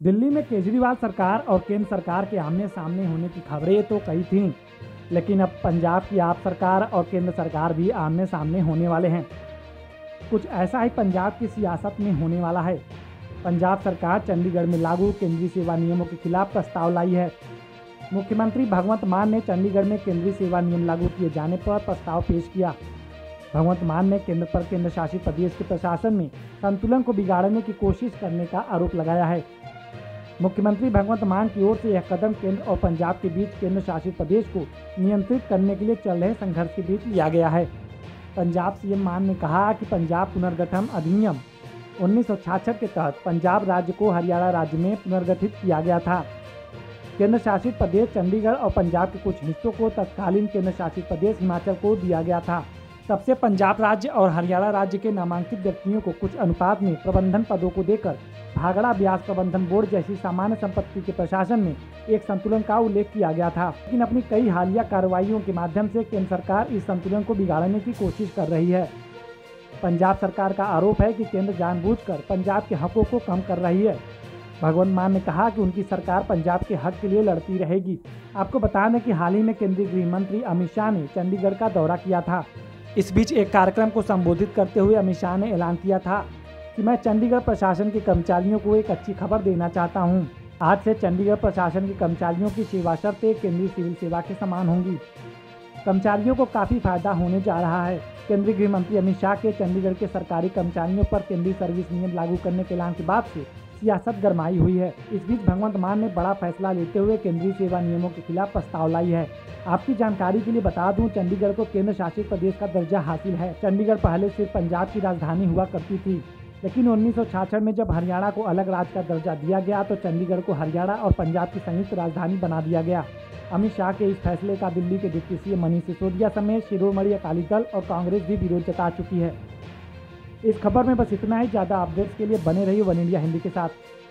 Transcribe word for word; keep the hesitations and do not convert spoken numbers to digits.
दिल्ली में केजरीवाल सरकार और केंद्र सरकार के आमने सामने होने की खबरें तो कई थीं, लेकिन अब पंजाब की आप सरकार और केंद्र सरकार भी आमने सामने होने वाले हैं। कुछ ऐसा ही पंजाब की सियासत में होने वाला है। पंजाब सरकार चंडीगढ़ में लागू केंद्रीय सेवा नियमों के खिलाफ प्रस्ताव लाई है। मुख्यमंत्री भगवंत मान ने चंडीगढ़ में केंद्रीय सेवा नियम लागू किए जाने पर प्रस्ताव पेश किया। भगवंत मान ने केंद्र पर केंद्र शासित प्रदेश के प्रशासन में संतुलन को बिगाड़ने की कोशिश करने का आरोप लगाया है। मुख्यमंत्री भगवंत मान की ओर से यह कदम केंद्र और पंजाब के बीच केंद्र शासित प्रदेश को नियंत्रित करने के लिए चल रहे संघर्ष के बीच लिया गया है। पंजाब सीएम मान ने कहा कि पंजाब पुनर्गठन अधिनियम उन्नीस सौ छियासठ के तहत पंजाब राज्य को हरियाणा राज्य में पुनर्गठित किया गया था। केंद्र शासित प्रदेश चंडीगढ़ और पंजाब के कुछ हिस्सों को तत्कालीन केंद्र शासित प्रदेश हिमाचल को दिया गया था। तब से पंजाब राज्य और हरियाणा राज्य के नामांकित व्यक्तियों को कुछ अनुपात में प्रबंधन पदों को देकर भागड़ा ब्याज प्रबंधन बोर्ड जैसी सामान्य संपत्ति के प्रशासन में एक संतुलन का उल्लेख किया गया था। लेकिन अपनी कई हालिया कार्रवाइयों के माध्यम से केंद्र सरकार इस संतुलन को बिगाड़ने की कोशिश कर रही है। पंजाब सरकार का आरोप है कि केंद्र जानबूझकर पंजाब के हकों को कम कर रही है। भगवंत मान ने कहा कि उनकी सरकार पंजाब के हक के लिए लड़ती रहेगी। आपको बता दें कि हाल ही में केंद्रीय गृह मंत्री अमित शाह ने चंडीगढ़ का दौरा किया था। इस बीच एक कार्यक्रम को संबोधित करते हुए अमित शाह ने ऐलान किया था कि मैं चंडीगढ़ प्रशासन के कर्मचारियों को एक अच्छी खबर देना चाहता हूं। आज से चंडीगढ़ प्रशासन के कर्मचारियों की सेवा शर्तें केंद्रीय सिविल सेवा के समान होंगी। कर्मचारियों को काफ़ी फायदा होने जा रहा है। केंद्रीय गृह मंत्री अमित शाह के चंडीगढ़ के सरकारी कर्मचारियों पर केंद्रीय सर्विस नियम लागू करने के ऐलान के बाद से सियासत गरमाई हुई है। इस बीच भगवंत मान ने बड़ा फैसला लेते हुए केंद्रीय सेवा नियमों के खिलाफ प्रस्ताव लाई है। आपकी जानकारी के लिए बता दूं, चंडीगढ़ को केंद्र शासित प्रदेश का दर्जा हासिल है। चंडीगढ़ पहले सिर्फ पंजाब की राजधानी हुआ करती थी, लेकिन उन्नीस सौ छियासठ में जब हरियाणा को अलग राज्य का दर्जा दिया गया तो चंडीगढ़ को हरियाणा और पंजाब की संयुक्त राजधानी बना दिया गया। अमित शाह के इस फैसले का दिल्ली के डिप्टी सीएम मनीष सिसोदिया समेत शिरोमणि अकाली दल और कांग्रेस भी विरोध जता चुकी है। इस खबर में बस इतना ही। ज़्यादा अपडेट्स के लिए बने रहिए वन इंडिया हिंदी के साथ।